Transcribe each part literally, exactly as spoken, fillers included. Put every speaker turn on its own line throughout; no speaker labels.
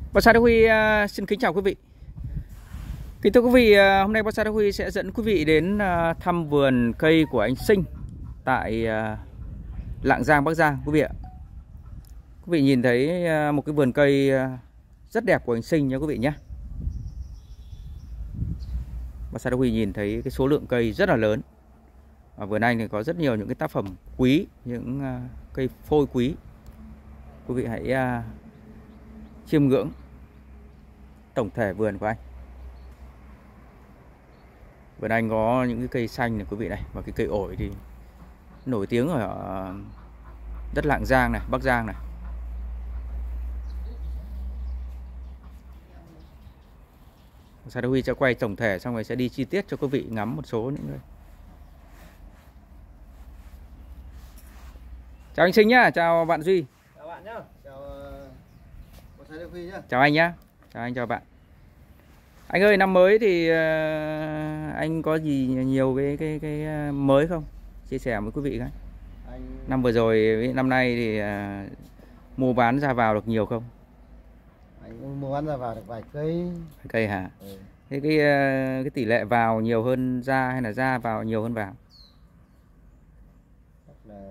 Bonsai Đức Huy uh, xin kính chào quý vị. Kính thưa quý vị, uh, hôm nay Bonsai Đức Huy sẽ dẫn quý vị đến uh, thăm vườn cây của anh Sinh tại uh, Lạng Giang, Bắc Giang quý vị ạ. Quý vị nhìn thấy uh, một cái vườn cây uh, rất đẹp của anh Sinh nha quý vị nhé. Bonsai Đức Huy nhìn thấy cái số lượng cây rất là lớn. Ở vườn anh thì có rất nhiều những cái tác phẩm quý, những uh, cây phôi quý. Quý vị hãy uh, chiêm ngưỡng tổng thể vườn của anh. Vườn anh có những cái cây xanh này quý vị này, và cái cây ổi thì nổi tiếng ở đất Lạng Giang này, Bắc Giang này. Bonsai Đức Huy sẽ quay tổng thể xong rồi sẽ đi chi tiết cho quý vị ngắm một số những người. Chào anh Sinh nhá, chào bạn Duy.
Chào bạn nhá, chào Bonsai Đức Huy nhá.
Chào anh nhá, chào anh, chào bạn. Anh ơi, năm mới thì uh, anh có gì nhiều cái cái cái mới không? Chia sẻ với quý vị cái.
Anh...
Năm vừa rồi, năm nay thì uh, mua bán ra vào được nhiều không?
Anh mua bán ra vào được vài cây.
Vài cây hả?
Ừ.
Thế cái uh, cái tỷ lệ vào nhiều hơn ra hay là ra vào nhiều hơn vào?
Chắc là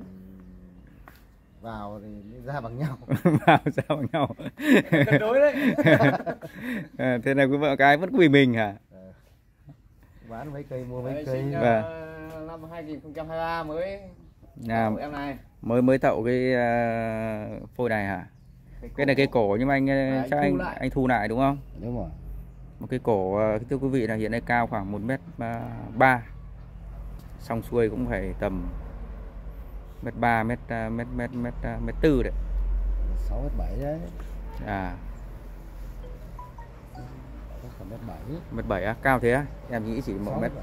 vào thì ra bằng nhau.
Vào ra bằng nhau.
Cân đối đấy.
À, thế là quý vợ cái vẫn quỳ mình hả?
Ừ. Bán mấy cây mua mấy
Đấy,
cây.
Vâng.
uh, năm hai nghìn không trăm hai mươi ba mới
À,
em này
mới mới tậu cái uh, phôi này hả?
cái,
Cái này cây cổ nhưng mà anh
à,
chắc
anh
anh
thu lại.
anh thu lại đúng không?
Đúng rồi.
Một cái cổ uh, thưa quý vị là hiện nay cao khoảng một mét ba, xong xuôi cũng phải tầm mét ba, mét mét mét mét mét tư đấy.
sáu mét bảy đấy.
À,
mét bảy.
mét bảy á, cao thế á? Em nghĩ chỉ một mét.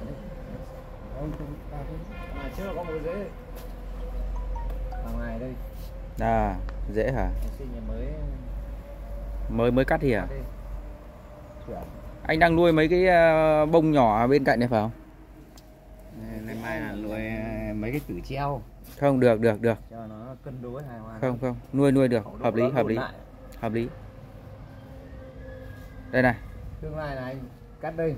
mà trước có một dễ hàng này đây
À, dễ hả?
sinh nhà mới
Mới mới cắt thì à?
đi.
Anh đang nuôi mấy cái uh, bông nhỏ bên cạnh này phải không?
Ngày mai là nuôi mấy cái tử treo
Không, được được được.
cho nó cân đối hài hòa.
Không không, nuôi nuôi được, hợp lý hợp lý.
Lại.
Hợp lý. Đây này.
Tương lai là anh cắt đây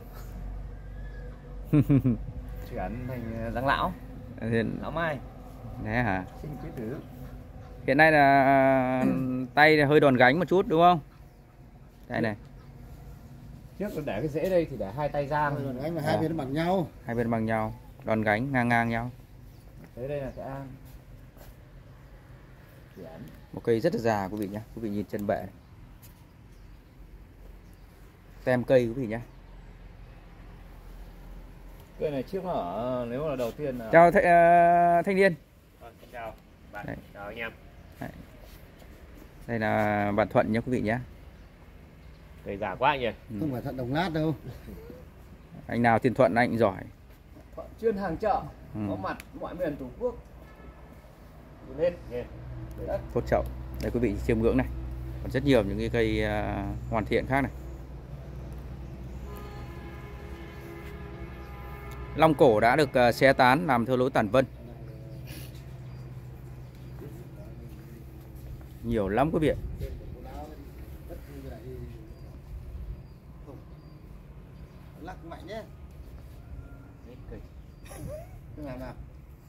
chuyển thành răng lão,
Hiện...
lão mai.
Đấy hả?
Sinh chế tử.
Hiện nay là tay là hơi đòn gánh một chút đúng không? Đây này.
Trước là để cái rễ đây thì để hai tay ra
Rồi anh mà hai bên nó bằng nhau.
Hai bên bằng nhau, đòn gánh ngang ngang nhau.
tới đây là sẽ chuyển.
Một cây rất là già quý vị nhé. Quý vị nhìn chân bệ này. Tem cây quý vị nhé.
Cây này trước nó ở, nếu là đầu tiên là...
Chào th uh, thanh niên.
Vâng, xin chào bạn,
Đấy.
chào anh em.
Đấy. Đây là bạn Thuận nhé quý vị nhé.
Cây già quá anh nhỉ.
Ừ.
Không phải Thuận Đồng Nát đâu.
Anh nào tên Thuận anh cũng giỏi.
Thuận chuyên hàng chợ,
Ừ.
có mặt mọi miền Tổ quốc. Lên nhỉ.
Tốt chậu. Đây quý vị chiêm ngưỡng này. Còn rất nhiều những cái cây uh, hoàn thiện khác này. Long cổ đã được uh, xé tán làm theo lối tản vân. Nhiều lắm quý vị.
Lắc mạnh nhé. Cái nào nào.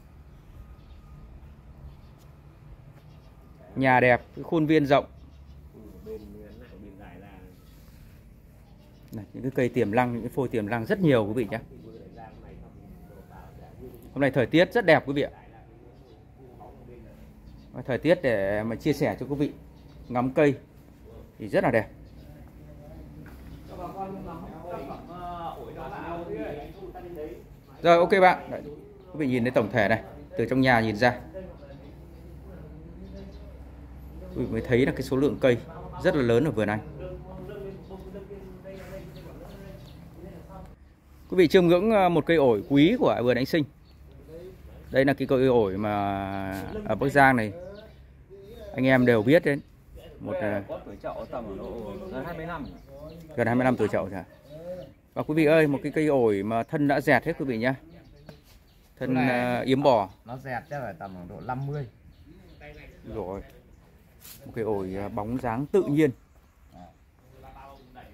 Nhà đẹp, khuôn viên rộng. Này, những cái cây tiềm năng, những cái phôi tiềm năng rất nhiều quý vị nhé. Hôm nay thời tiết rất đẹp quý vị ạ. Thời tiết để mà chia sẻ cho quý vị ngắm cây thì rất là đẹp. Rồi, ok bạn. Đấy, quý vị nhìn thấy tổng thể này, từ trong nhà nhìn ra. Quý vị mới thấy là cái số lượng cây rất là lớn ở vườn anh. Quý vị chiêm ngưỡng một cây ổi quý của vườn anh Sinh. Đây là cái cây ổi mà ở Bắc Giang này anh em đều biết đến. Một
có tuổi chậu tầm gần hai mươi năm.
Gần hai mươi năm tuổi chậu rồi. Và quý vị ơi, một cái cây ổi mà thân đã dẹt hết quý vị nhá. Thân uh, yếm bò.
Nó dẹt chắc phải tầm khoảng độ năm mươi.
Rồi. Một cái ổi bóng dáng tự nhiên.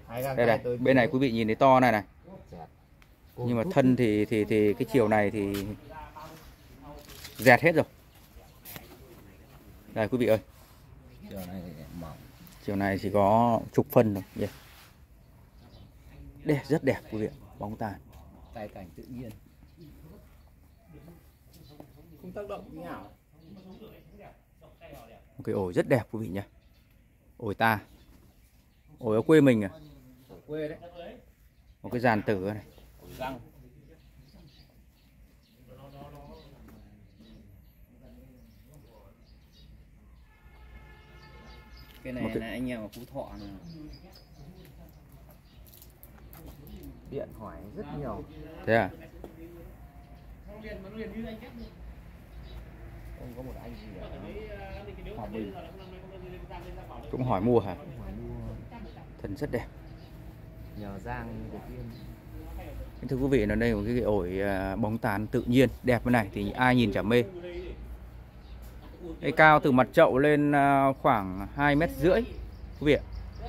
Đây này, bên này quý vị nhìn thấy to này này. Nhưng mà thân thì thì thì cái chiều này thì dẹt hết rồi. Đây quý vị ơi.
Chiều này mỏng.
Chiều này chỉ có chục phân thôi. Yeah. Đẹp, rất đẹp quý vị ạ. Bóng tàn.
Tài cảnh tự nhiên.
Không tác động tí nào.
Một cái ổi rất đẹp quý vị nhé. Ổi ta. Ổi ở quê mình à.
Ở quê đấy.
Một cái dàn tử này.
Ổi răng. Cái này
cái...
là anh em ở Phú Thọ này. Điện hỏi rất nhiều.
Thế à?
Không có một anh gì ở Hòa Bình
cũng hỏi mua hả?
hỏi mua.
Thân rất đẹp.
Nhờ Giang Việt Yên.
Thưa quý vị, là đây là một cái ổi bóng tán tự nhiên đẹp như này thì ai nhìn chả mê. Đây cao từ mặt chậu lên khoảng hai mét rưỡi quý vị ạ.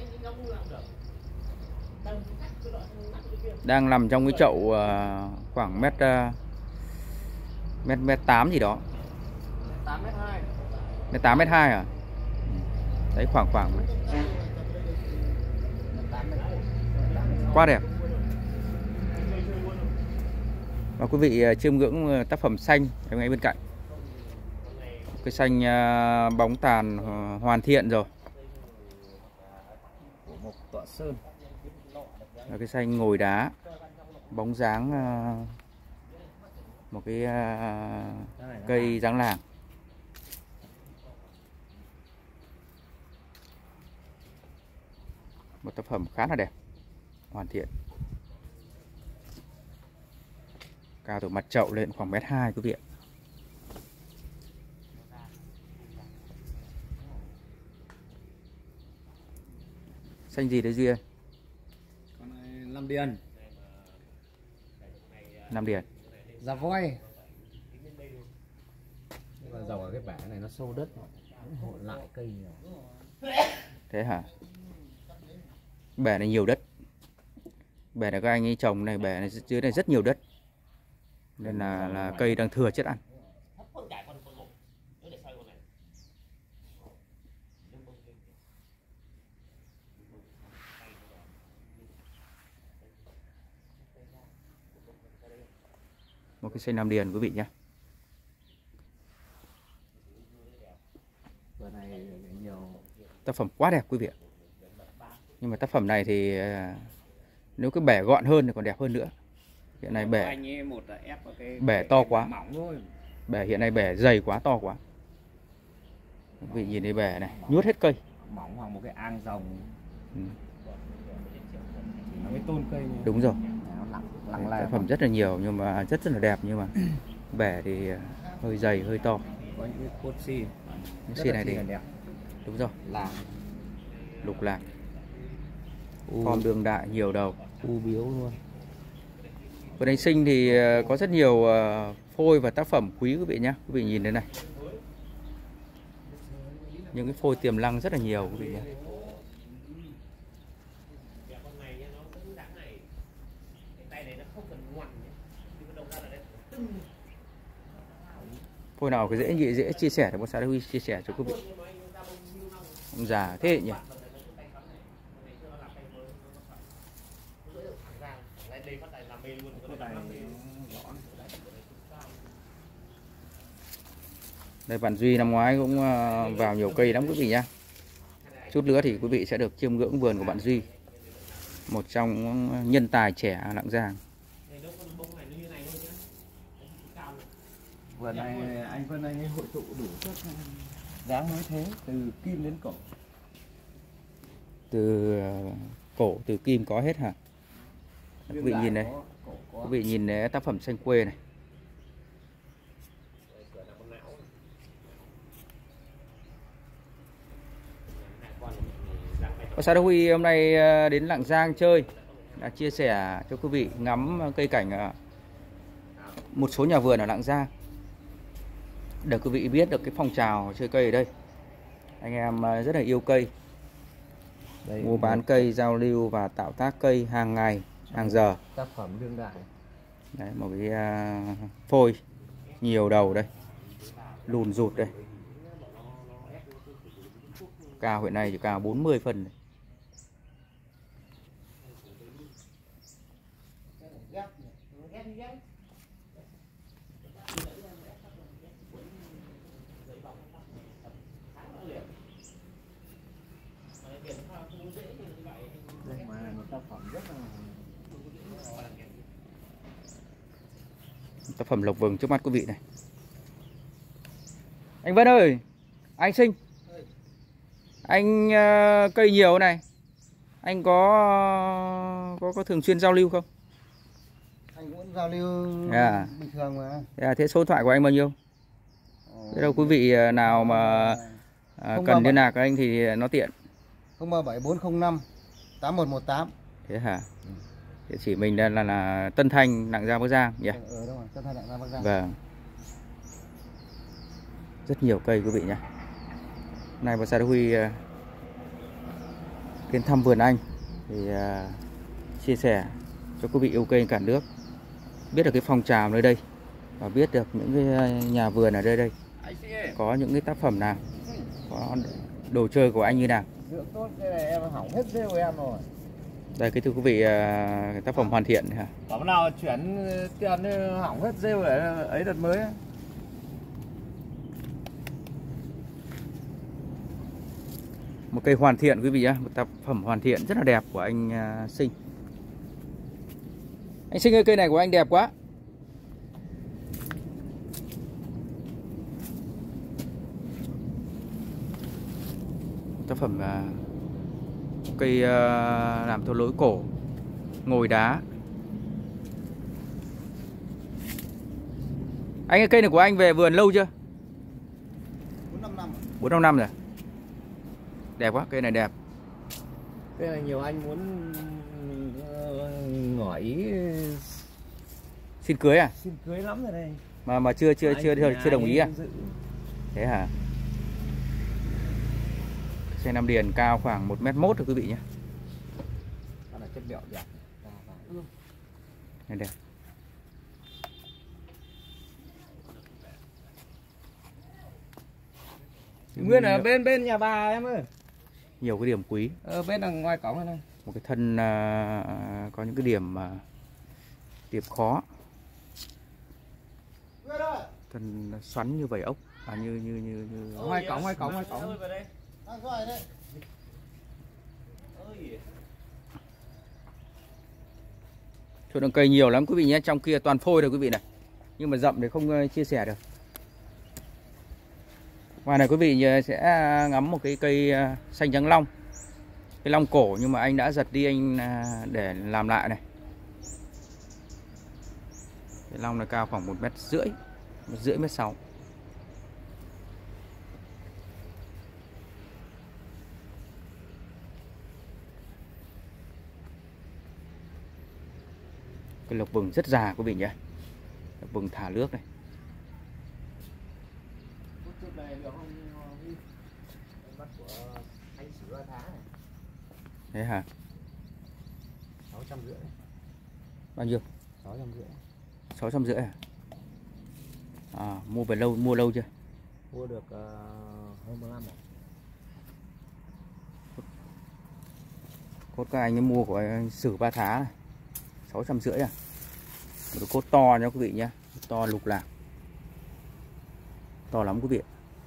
Đang nằm trong cái chậu khoảng mét mét mét tám gì đó.
tám mét hai.
Mét tám mét hai à? Đấy khoảng khoảng quá đẹp. Và quý vị chiêm ngưỡng tác phẩm xanh ở ngay bên cạnh. Cái xanh bóng tàn hoàn thiện rồi.
Của một tọa sơn.
Và cái xanh ngồi đá, bóng dáng một cái cây dáng làng. Một tác phẩm khá là đẹp, hoàn thiện. Cao từ mặt chậu lên khoảng mét hai quý vị ạ. Xanh gì đấy Duy ơi?
Con này Nam Điền.
Nam Điền.
Dạ voi. Nhưng mà dòng ở cái bể này nó sâu đất, hỗn lại cây nhiều.
Thế hả? Bể này nhiều đất. Bể này các anh ấy trồng này, bể này dưới này rất nhiều đất. Nên là, là cây đang thừa chất ăn. Một cái xanh Nam Điền quý vị nhé. Tác phẩm quá đẹp quý vị ạ. Nhưng mà tác phẩm này thì nếu cái bể gọn hơn thì còn đẹp hơn nữa. Hiện nay bể bể to quá. Bể hiện nay bể dày quá, to quá. Quý vị nhìn thấy bể này, nhuốt hết cây.
Mỏng hoặc một cái ang rồng.
Ừ.
Cái tôn cây này.
Đúng rồi.
Lặng
tác phẩm rất là nhiều nhưng mà rất rất là đẹp, nhưng mà bể thì hơi dày, hơi to.
Có những cái cốt xi.
Xi này thì
đẹp.
Đúng rồi.
Làng.
Lục lạc. Form đường đại, nhiều đầu.
U biếu luôn.
Vườn anh Sinh thì có rất nhiều phôi và tác phẩm quý quý vị nhé. Quý vị nhìn thế này. Những cái phôi tiềm năng rất là nhiều quý vị nhé. Phôi nào cái dễ dễ dễ chia sẻ thì bonsai Đá Huy chia sẻ cho quý vị. Ông già thế nhỉ. Đây bạn Duy năm ngoái cũng vào nhiều cây lắm quý vị nhá. Chút nữa thì quý vị sẽ được chiêm ngưỡng vườn của bạn Duy, một trong nhân tài trẻ Lạng Giang.
Vườn này anh Vân Anh ấy hội tụ đủ các dáng nói thế, từ kim đến cổ.
Từ cổ, từ kim có hết hả? Quý vị nhìn đây. Quý vị nhìn đấy, tác phẩm xanh quê này. Bonsai Đá Huy hôm nay đến Lạng Giang chơi, đã chia sẻ cho quý vị ngắm cây cảnh ở một số nhà vườn ở Lạng Giang, để quý vị biết được cái phong trào chơi cây ở đây. Anh em rất là yêu cây,
Đây,
mua bán cây, giao lưu và tạo tác cây hàng ngày, hàng giờ.
Tác phẩm đương đại.
Đấy, một cái uh, phôi nhiều đầu đây, lùn rụt đây, cao hiện nay chỉ cao bốn mươi phân này.
Đây mà là một tác phẩm rất là
Tác phẩm lộc vừng trước mắt quý vị này. Anh Vân ơi, anh Sinh, anh uh, cây nhiều này, anh có có có thường xuyên giao lưu không?
Anh cũng giao lưu
À.
bình thường mà.
À, thế số điện thoại của anh bao nhiêu? Thế đâu quý vị nào mà à, cần liên lạc với anh thì nó tiện.
không ba bảy bốn không năm tám một một tám.
Thế hả? Địa chỉ mình là, là là Tân Thanh, Lạng Giang, Bắc Giang nhỉ?
Ừ, đúng rồi, Tân Thanh, Lạng Giang, Bắc Giang.
Vâng. Rất nhiều cây quý vị nhé. Hôm nay bà Sa Đéc Huy uh, đến thăm vườn anh thì uh, chia sẻ cho quý vị yêu cây cả nước biết được cái phong trào nơi đây và biết được những cái nhà vườn ở đây đây có những cái tác phẩm nào, có đồ chơi của anh như nào.
Dưỡng tốt, cái này em hỏng hết rêu của em rồi.
Đây cái thưa quý vị, uh, tác phẩm hoàn thiện hả?
Có nào chuyển tiền hỏng hết rêu để ấy đợt mới ấy.
Một cây hoàn thiện quý vị nhé, một tác phẩm hoàn thiện rất là đẹp của anh uh, Sinh. Anh Sinh ơi, cây này của anh đẹp quá. Tác phẩm uh, cây uh, làm theo lối cổ, ngồi đá. Anh ơi, cây này của anh về vườn lâu chưa?
bốn năm năm.
bốn năm năm rồi. Đẹp quá, cây này đẹp.
Cái này nhiều anh muốn uh, ngỏ ý
Xin cưới à?
xin cưới lắm rồi đây.
Mà mà chưa chưa chưa chưa, chưa đồng ý à? Thế hả? Xe Nam Điền cao khoảng một mét mốt thôi quý vị nhé.
Đó là chất liệu đẹp.
Này đẹp.
Nguyên ở bên bên nhà bà em ơi.
Nhiều cái điểm quý.
Ở bên đằng ngoài cổng này.
Một cái thân uh, có những cái điểm uh, điểm khó. Thân xoắn như vảy ốc, à như như như như
Ngoài cổng, ngoài cổng, ngoài cổng.
Chỗ đường cây nhiều lắm quý vị nhé, trong kia toàn phôi rồi quý vị này. Nhưng mà rậm thì không uh, chia sẻ được. Ngoài này quý vị sẽ ngắm một cái cây uh, xanh trắng long. Cái long cổ nhưng mà anh đã giật đi, anh uh, để làm lại này. Cái long này cao khoảng một mét rưỡi, một rưỡi mét sáu. Cái lộc vừng rất già quý vị nhé. Lộc vừng thả nước này. Thế hả?
sáu trăm rưỡi.
Bao nhiêu?
sáu trăm rưỡi.
sáu trăm rưỡi à? À, mua về lâu, mua lâu chưa?
Mua được uh, hơn một năm rồi.
Cốt các anh ấy mua của anh Sử Ba Thá này, sáu trăm rưỡi à? Một cốt to nha quý vị nhé, to lục lạc, to lắm quý vị.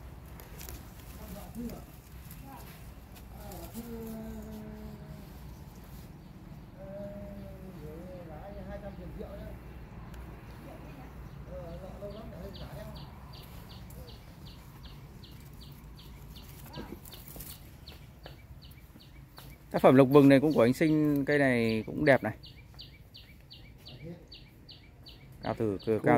Tác phẩm lộc vừng này cũng của anh Sinh, cây này cũng đẹp này. Cao từ cao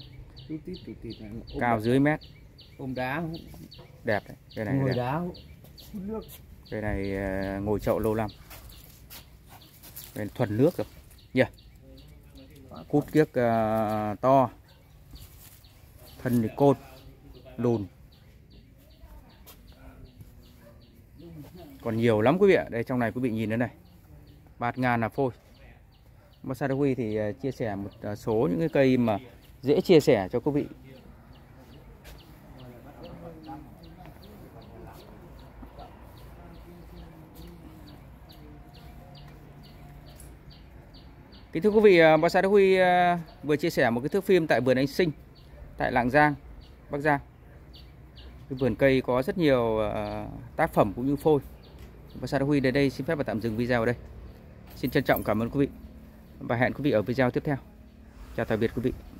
cao dưới mét.
Ôm đá.
Đẹp đấy, cây này
ngồi
đẹp.
đá nước.
Cây này ngồi chậu lâu lắm. Cây thuần nước rồi. Nhỉ. Yeah. Cút kiếc uh, to. Thân thì côn, lùn. còn nhiều lắm quý vị ạ. Đây trong này quý vị nhìn thế này, bạt ngàn là phôi. Bonsai Đức Huy thì chia sẻ một số những cái cây mà dễ chia sẻ cho quý vị. Kính thưa quý vị, Bonsai Đức Huy vừa chia sẻ một cái thước phim tại vườn anh Sinh tại Lạng Giang, Bắc Giang. Cái vườn cây có rất nhiều tác phẩm cũng như phôi. Bonsai Đức Huy đến đây xin phép và tạm dừng video ở đây. Xin trân trọng cảm ơn quý vị và hẹn quý vị ở video tiếp theo. Chào tạm biệt quý vị.